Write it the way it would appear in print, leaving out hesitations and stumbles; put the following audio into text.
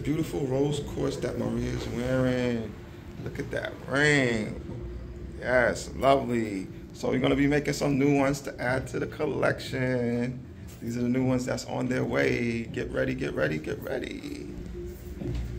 beautiful rose quartz that Maria's wearing. Look at that ring. Yes, lovely. So we're gonna be making some new ones to add to the collection. These are the new ones that's on their way. Get ready, get ready, get ready.